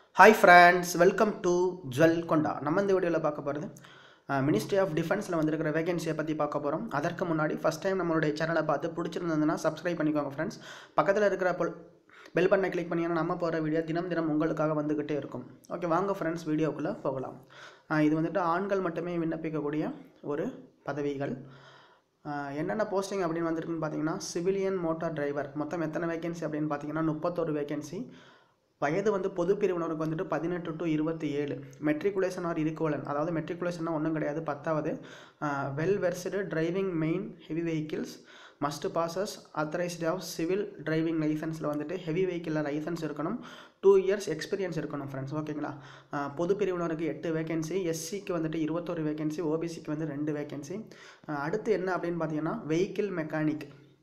Hi friends, welcome to Jwel Konda. நம்ம இந்த வீடியோவில் பார்க்க போகிறது மினிஸ்ட்ரி ஆஃப் டிஃபென்ஸில் வந்திருக்கிற வேகன்சியை பற்றி பார்க்க போகிறோம். அதற்கு முன்னாடி ஃபஸ்ட் டைம் நம்மளுடைய சேனலை பார்த்து பிடிச்சிருந்ததுன்னா சப்ஸ்கிரைப் பண்ணிக்கோங்க ஃப்ரெண்ட்ஸ். பக்கத்தில் இருக்கிற பெல் பட்டனை கிளிக் பண்ணிங்கன்னா நம்ம போகிற வீடியோ தினம் தினம் உங்களுக்காக வந்துக்கிட்டே இருக்கும். ஓகே, வாங்க ஃப்ரெண்ட்ஸ் வீடியோக்குள்ளே போகலாம். இது வந்துட்டு ஆண்கள் மட்டுமே விண்ணப்பிக்கக்கூடிய ஒரு பதவிகள். என்னென்ன போஸ்டிங் அப்படின்னு வந்துருக்குன்னு பார்த்தீங்கன்னா சிவிலியன் மோட்டார் டிரைவர். மொத்தம் எத்தனை வேகன்சி அப்படின்னு பார்த்தீங்கன்னா 31 வேகன்சி. வயது வந்து பொது பிரிவினருக்கு வந்துட்டு 18 to 27. மெட்ரிகுலேஷன் ஆர் ஈக்குவலன், அதாவது மெட்ரிகுலேஷன்னா ஒன்றும் கிடையாது, 10வது. Well versed driving main heavy vehicles must possess authorised of civil driving லைசன்ஸில் வந்துட்டு ஹெவி வெஹிக்கிளில் லைசன்ஸ் இருக்கணும். 2 years எக்ஸ்பீரியன்ஸ் இருக்கணும் ஃப்ரெண்ட்ஸ். ஓகேங்களா. பொது பிரிவினருக்கு 8 வேகன்சி, எஸ்சிக்கு வந்துட்டு 21 வேகன்சி, ஓபிசிக்கு வந்து 2 வேகன்சி. அடுத்து என்ன அப்படின்னு பார்த்தீங்கன்னா வெஹிக்கிள் மெக்கானிக்.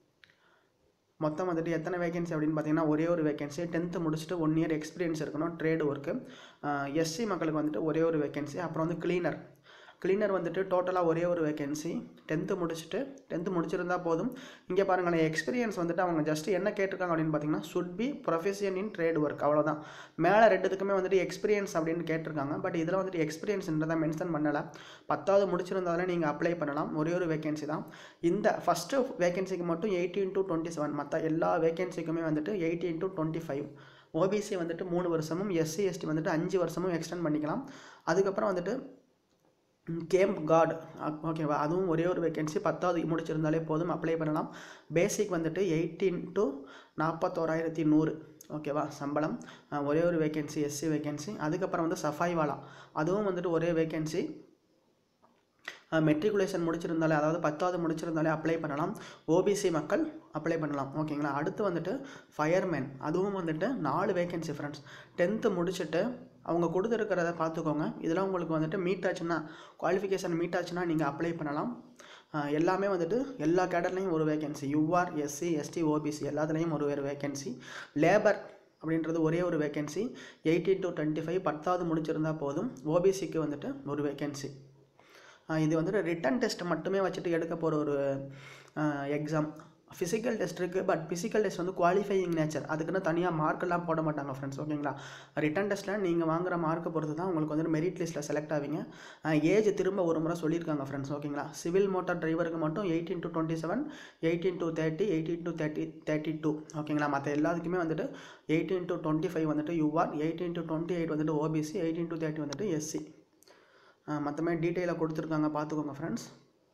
மொத்தம் வந்துட்டு எத்தனை வேகன்சி அப்படின்னு பார்த்தீங்கன்னா ஒரே ஒரு வேகன்சி. 10th முடிச்சுட்டு 1 year எக்ஸ்பீரியன்ஸ் இருக்கணும், ட்ரேடு ஒர்க்கு. எஸ்சி மக்களுக்கு வந்துட்டு ஒரே ஒரு வேகன்சி. அப்புறம் வந்து கிளீனர் வந்துட்டு டோட்டலாக ஒரே ஒரு வேகன்சி. 10th முடிச்சிருந்தால் போதும். இங்கே பாருங்களேன், எக்ஸ்பீரியன்ஸ் வந்துட்டு அவங்க ஜஸ்ட் என்ன கேட்டிருக்காங்க அப்படின்னு பார்த்தீங்கன்னா should be profession in trade work, அவ்வளோதான். மேலே ரெண்டுத்துக்குமே வந்துட்டு எக்ஸ்பீரியன்ஸ் அப்படின்னு கேட்டிருக்காங்க. பட் இதில் வந்துட்டு எக்ஸ்பீரியன்ஸ்ன்றதை மென்ஷன் பண்ணலை. 10வது முடிச்சிருந்தாலும் நீங்கள் அப்ளை பண்ணலாம், ஒரே ஒரு வேகன்சி தான். இந்த ஃபஸ்ட்டு வேகன்சிக்கு மட்டும் 18 to 27, மற்ற எல்லா வேகன்சிக்குமே வந்துட்டு 18 to 25. ஓபிசி வந்துட்டு 3 வருஷமும், எஸ்சி எஸ்டி வந்துட்டு 5 வருஷமும் எக்ஸ்டெண்ட் பண்ணிக்கலாம். அதுக்கப்புறம் வந்துட்டு கேம்ப் கார்டு, ஓகேவா, அதுவும் ஒரே ஒரு வேகன்சி. 10வது முடிச்சிருந்தாலே போதும், அப்ளை பண்ணலாம். பேசிக் வந்துட்டு 18 to 41,100, ஓகேவா, சம்பளம். ஒரே ஒரு வேகன்சி, எஸ்சி வேகன்சி. அதுக்கப்புறம் வந்து சஃபாய்வாலா, அதுவும் வந்துட்டு ஒரே வேகன்சி. மெட்ரிகுலேஷன் முடிச்சிருந்தாலே, அதாவது 10வது முடிச்சிருந்தாலே அப்ளை பண்ணலாம். ஓபிசி மக்கள் அப்ளை பண்ணலாம், ஓகேங்களா. அடுத்து வந்துட்டு ஃபயர்மேன், அதுவும் வந்துட்டு 4 வேகன்சி ஃப்ரெண்ட்ஸ். 10th முடிச்சுட்டு அவங்க கொடுத்துருக்கிறத பார்த்துக்கோங்க. இதெல்லாம் உங்களுக்கு வந்துட்டு மீட் ஆச்சுன்னா, குவாலிஃபிகேஷன் மீட் ஆச்சுன்னா நீங்கள் அப்ளை பண்ணலாம். எல்லாமே வந்துட்டு எல்லா கேடர்லேயும் ஒரு vacancy. UR, SC, ST, OBC எல்லாத்துலேயும் ஒரு வேகன்சி. லேபர் அப்படின்றது ஒரே ஒரு வேகன்சி. 18 to 25, 10வது முடிச்சிருந்தால் போதும். ஓபிசிக்கு வந்துட்டு ஒரு வேகன்சி. இது வந்துட்டு ரிட்டன் டெஸ்ட் மட்டுமே வச்சுட்டு எடுக்க போகிற ஒரு எக்ஸாம். ஃபிசிக்கல் டெஸ்ட் இருக்குது, பட் ஃபிசிக்கல் டெஸ்ட் வந்து குவாலிஃபையிங் நேச்சர், அதுக்குன்னு தனியாக மார்க்கெல்லாம் போட மாட்டாங்க ஃப்ரெண்ட்ஸ், ஓகேங்களா. ரிட்டன் டெஸ்ட்டில் நீங்கள் வாங்குகிற மார்க்கை பொறுத்து தான் உங்களுக்கு வந்துட்டு மெரிட் லிஸ்ட்டில் செலக்ட் ஆவீங்க. ஏஜ் திரும்ப ஒரு முறை சொல்லியிருக்காங்க ஃப்ரெண்ட்ஸ், ஓகேங்களா. சிவில் மோட்டார் டிரைவருக்கு மட்டும் 18 to 27, 18 to 30, 18 to 32, ஓகேங்களா. மற்ற எல்லாத்துக்குமே வந்துட்டு 18 to 25 வந்துட்டு யூஆர், 18 to 28 வந்துட்டு ஓபிசி, 18 to 30 வந்துட்டு எஸ்சி. மற்றமே டீட்டெயிலாக கொடுத்துருக்காங்க, பார்த்துக்கோங்க ஃப்ரெண்ட்ஸ்.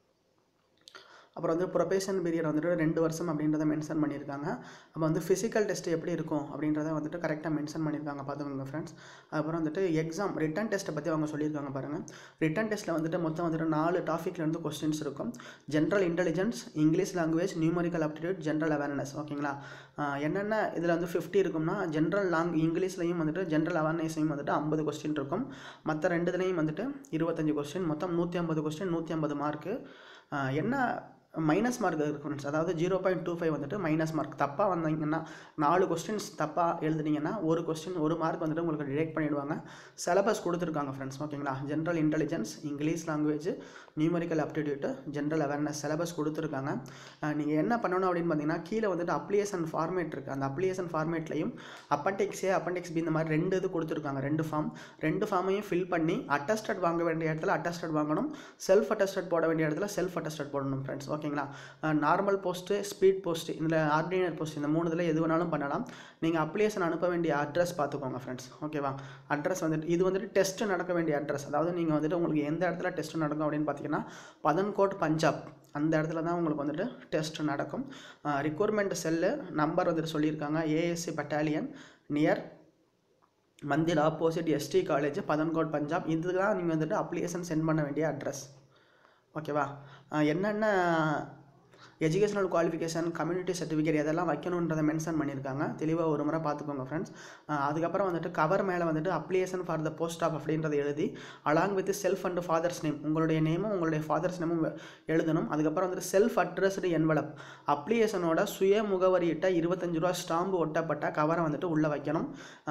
அப்புறம் வந்து ப்ரொபேஷன் பீரியட் வந்துட்டு 2 வருஷம் அப்படின்றத மென்ஷன் பண்ணியிருக்காங்க. அப்போ வந்து ஃபிசிக்கல் டெஸ்ட் எப்படி இருக்கும் அப்படின்றத வந்துட்டு கரெக்டாக மென்ஷன் பண்ணியிருக்காங்க, பார்த்துக்கோங்க ஃப்ரெண்ட்ஸ். அப்புறம் வந்துட்டு எக்ஸாம் ரிட்டன் டெஸ்ட்டை பற்றி அவங்க சொல்லியிருக்காங்க பாருங்கள். ரிட்டன் டெஸ்ட்டில் வந்துட்டு மொத்தம் வந்துட்டு 4 டாப்பிக்லேருந்து கொஸ்டின்ஸ் இருக்கும். General intelligence, English language, numerical aptitude, general awareness, ஓகேங்களா. என்னென்ன இதில் வந்து 50 இருக்கும்னா ஜென்ரல் இங்கிலீஷ்லையும் வந்துட்டு ஜென்ரல் அவேர்னஸையும் வந்துட்டு 50 கொஸ்டின் இருக்கும். மற்ற ரெண்டுத்துலேயும் வந்துட்டு 25 கொஸ்டின், மொத்தம் 150 கொஸ்டின், 150 மார்க்கு. என்ன மைனஸ் மார்க் இருக்கு ஃப்ரெண்ட்ஸ், அதாவது 0.25 வந்துட்டு மைனஸ் மார்க். தப்பாக வந்தீங்கன்னா 4 கொஸ்டின்ஸ் தப்பாக எழுதுனீங்கன்னா ஒரு கொஸ்டின் 1 மார்க் வந்துட்டு உங்களுக்கு டிடெக்ட் பண்ணிவிடுவாங்க. சிலபஸ் கொடுத்துருக்காங்க ஃப்ரெண்ட்ஸ், ஓகேங்களா. General intelligence, English language, numerical aptitude, general awareness syllabus கொடுத்துருக்காங்க. நீங்கள் என்ன பண்ணணும் அப்படின்னு பார்த்தீங்கன்னா கீழே வந்துட்டு அப்ளிகேஷன் ஃபார்மேட் இருக்குது. அந்த அப்ளிகேஷன் ஃபார்மேட்லையும் அப்பெண்டிக்ஸ் ஏ, அப்பெண்டிக்ஸ் பி, இந்த மாதிரி 2 இது கொடுத்துருக்காங்க. 2 ஃபார்மையும் ஃபில் பண்ணி அட்டஸ்டட் வாங்க வேண்டிய இடத்துல அட்டஸ்டட் வாங்கணும், செல்ஃப் அட்டஸ்டட் போட வேண்டிய இடத்துல செல்ஃப் அட்டஸ்டட் போடணும் ஃப்ரெண்ட்ஸ், ஓகேங்களா. நார்மல் போஸ்ட்டு, ஸ்பீட் போஸ்ட்டு, இதில் ஆர்டினரி போஸ்ட், இந்த 3 இதில் எது வேணாலும் பண்ணலாம். நீங்கள் அப்ளிகேஷன் அனுப்ப வேண்டிய அட்ரஸ் பார்த்துக்கோங்க ஃப்ரெண்ட்ஸ், ஓகேவா. அட்ரஸ் வந்துட்டு இது வந்துட்டு டெஸ்ட்டு நடக்க வேண்டிய அட்ரஸ். அதாவது நீங்கள் வந்துட்டு உங்களுக்கு எந்த இடத்துல டெஸ்ட் நடக்கும் அப்படின்னு பார்த்தீங்கன்னா பதன்கோட், பஞ்சாப், அந்த இடத்துல தான் உங்களுக்கு வந்துட்டு டெஸ்ட் நடக்கும். ரிக்வயர்மெண்ட் செல்லு நம்பர் வந்துட்டு சொல்லியிருக்காங்க. ASC battalion near Mandir opposite ST college, Pathankot, Punjab. இதுதான் நீங்கள் வந்துட்டு அப்ளிகேஷன் சென்ட் பண்ண வேண்டிய அட்ரஸ், ஓகேவா. என்னென்ன எஜுகேஷனல் குவாலிஃபிகேஷன், கம்யூனிட்டி சர்டிஃபிகேட் எதெல்லாம் வைக்கணுன்றதை மென்ஷன் பண்ணியிருக்காங்க. தெளிவாக ஒரு முறை பார்த்துக்கோங்க ஃப்ரெண்ட்ஸ். அதுக்கப்புறம் வந்துட்டு கவர் மேலே வந்துட்டு application for the post of அப்படின்றத எழுதி along with self and father's name, உங்களுடைய நேமும் உங்களுடைய ஃபாதர்ஸ் நேமும் எழுதணும். அதுக்கப்புறம் வந்துட்டு செல்ஃப் அட்ரஸ்டு என்வலப், அப்ளிகேஷனோட சுய முகவரியிட்ட 25 ரூபா ஸ்டாம்பு ஒட்டப்பட்ட கவரை வந்துட்டு உள்ளே வைக்கணும்.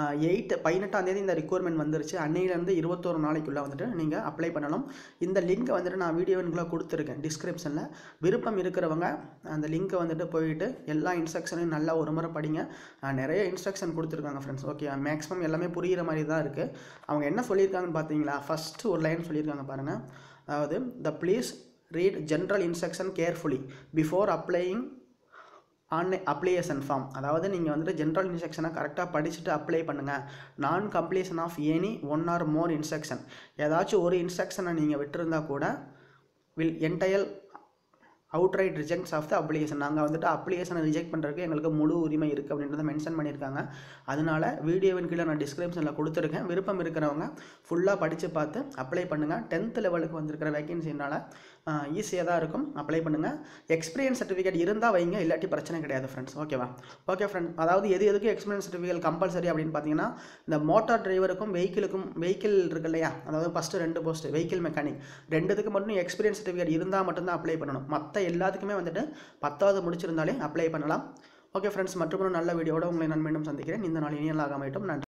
18ஆம் தேதி இந்த ரிக்வயர்மெண்ட் வந்துருச்சு. அன்னையிலேருந்து 21 நாளைக்குள்ளே வந்துட்டு நீங்கள் அப்ளை பண்ணணும். இந்த லிங்க் வந்துட்டு நான் வீடியோக்குள்ளே கொடுத்துருக்கேன் டிஸ்கிரிப்ஷனில். விருப்பம் இருக்கிறவங்க அந்த லிங்க்கை வந்துட்டு போயிட்டு எல்லா இன்ஸ்ட்ரக்ஷனையும் நல்லா ஒரு முறை படிங்க. நிறைய இன்ஸ்ட்ரக்ஷன் கொடுத்துருக்காங்க ஃப்ரெண்ட்ஸ். ஓகே, மேக்ஸிமம் எல்லாமே புரிகிற மாதிரி தான் இருக்குது. அவங்க என்ன சொல்லியிருக்காங்கன்னு பார்த்தீங்களா, ஃபஸ்ட்டு ஒரு லைன் சொல்லியிருக்காங்க பாருங்கள். அதாவது please read general instruction carefully before applying on application form. அதாவது நீங்கள் வந்துட்டு ஜென்ரல் இன்ஸ்ட்ரக்ஷனை கரெக்டாக படிச்சுட்டு அப்ளை பண்ணுங்கள். Non completion of any 1 or more instruction, ஏதாச்சும் ஒரு இன்ஸ்ட்ரக்ஷனை நீங்கள் விட்டுருந்தா கூட will entire outright rejects of the application. நாங்கள் வந்துட்டு அப்ளிகேஷனை ரிஜெக்ட் பண்ணுறதுக்கு எங்களுக்கு முழு உரிமை இருக்குது அப்படின்றத மென்ஷன் பண்ணியிருக்காங்க. அதனால் வீடியோவின் கீழே நான் டிஸ்கிரிப்ஷனில் கொடுத்துருக்கேன். விருப்பம் இருக்கிறவங்க ஃபுல்லாக படித்து பார்த்து அப்ளை பண்ணுங்கள். 10th லெவலுக்கு வந்திருக்கிற வேகன்சினால் ஈஸியாக தான் இருக்கும். அப்ளை பண்ணுங்கள். எக்ஸ்பீரியன்ஸ் சர்டிஃபிகேட் இருந்தால் வைங்க, இல்லாட்டி பிரச்சனை கிடையாது ஃப்ரெண்ட்ஸ். ஓகேவா? ஓகே ஃப்ரெண்ட்ஸ், அதாவது எதுக்கு எக்ஸ்பீரியன்ஸ் சர்டிஃபிகேட் கம்பல்சரி அப்படின்னு பார்த்தீங்கன்னா, இந்த மோட்டார் டிரைவருக்கும் வெஹிக்கிள் இருக்கு இல்லையா, அதாவது ஃபஸ்ட்டு 2 போஸ்ட் வெஹிக்கிள் மெக்கானிக் 2த்துக்கு மட்டும் எக்ஸ்பீரியன்ஸ் சர்டிஃபிகேட் இருந்தால் மட்டும்தான் அப்ளை பண்ணணும். மற்ற எல்லாத்துக்குமே வந்துட்டு 10வது முடிச்சிருந்தாலே அப்ளை பண்ணலாம். ஓகே ஃப்ரெண்ட்ஸ், மற்றும் நல்ல வீடியோட உங்களை நான் மீண்டும் சந்திக்கிறேன். இந்த நாள் இனியலாக அமையட்டும். நன்றி.